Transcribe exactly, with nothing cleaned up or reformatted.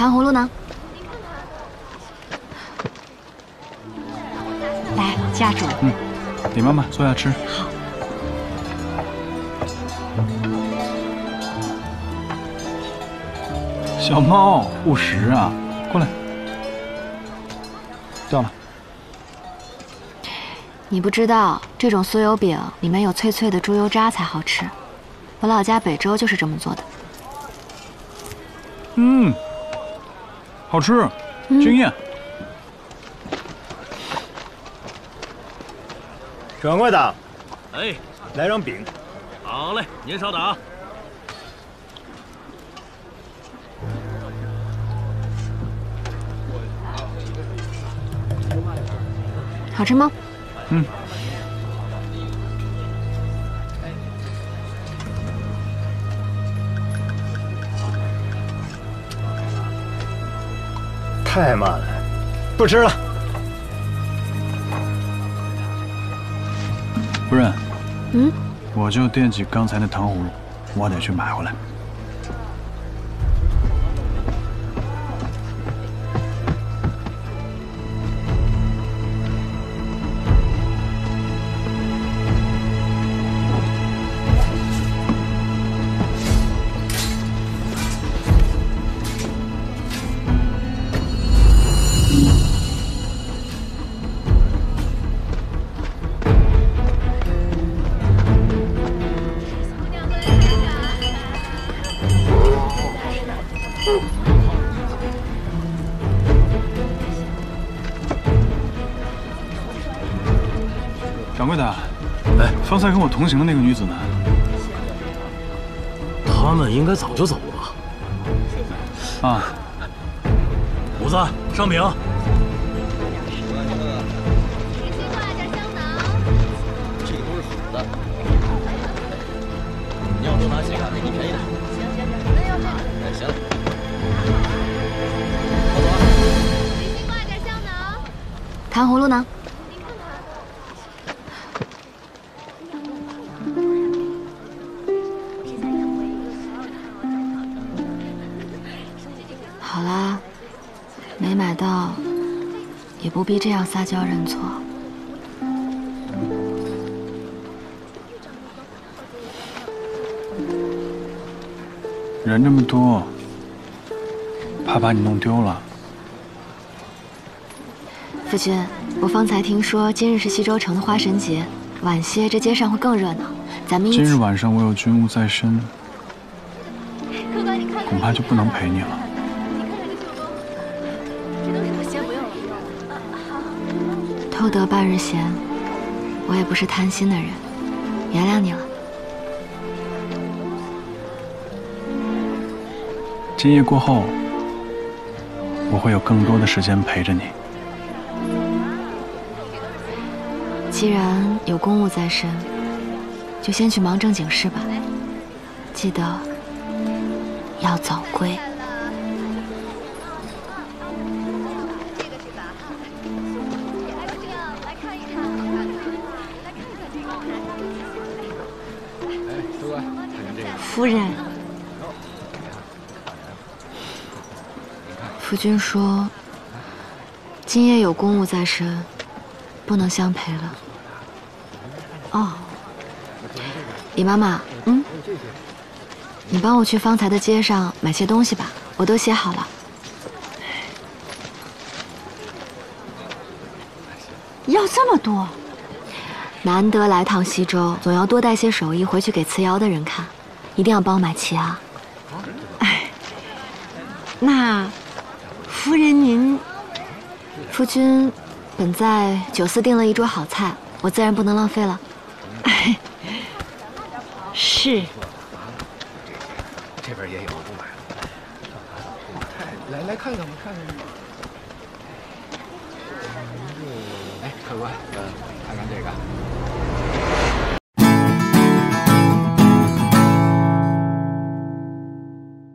糖葫芦呢？来，夹住。 嗯，李妈妈坐下吃。 好。 小猫护食啊，过来。掉了。 你不知道，这种酥油饼里面有脆脆的猪油渣才好吃。我老家北周就是这么做的。 嗯，好吃，惊艳。 掌柜的， 哎， 来张饼。 好嘞，您稍等啊。 好吃吗？ 嗯。 太慢了，不吃了。 夫人， 嗯， 我就惦记刚才那糖葫芦，我得去买回来。掌柜的，哎，方才跟我同行的那个女子呢？ 他们应该早就走了。 啊， 虎子，上饼。 这个都是好的。你要多拿些，给你便宜的。行行行，那要这个。哎，行了。好走啊。给西瓜点香囊。 糖葫芦呢？ 好啦，没买到，也不必这样撒娇认错。 人这么多，怕把你弄丢了。 夫君，我方才听说今日是西周城的花神节，晚些这街上会更热闹，咱们一起。 今日晚上我有军务在身，恐怕就不能陪你了。 偷得半日闲，我也不是贪心的人，原谅你了。 今夜过后，我会有更多的时间陪着你。 既然有公务在身，就先去忙正经事吧。记得要早归。 夫人，夫君说，今夜有公务在身，不能相陪了。哦，李妈妈，嗯，你帮我去方才的街上买些东西吧，我都写好了。要这么多？难得来趟西周，总要多带些手艺回去给辞窑的人看。 一定要帮我买齐啊！ 哎，那夫人您， 夫君本在酒肆订了一桌好菜，我自然不能浪费了。 哎，是。 这边也有，不买了。来来看看吧，看看。哎，客官，嗯，看看这个。